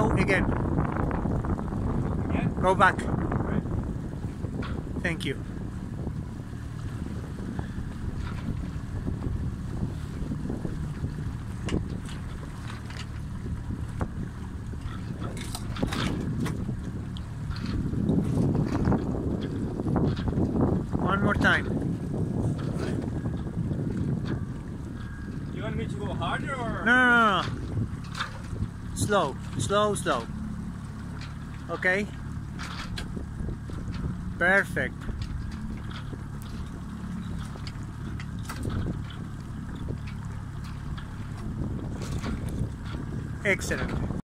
Now again. Again? Go back. Right. Thank you. One more time. You want me to go harder or? No. Slow, slow, slow. Okay? Perfect. Excellent.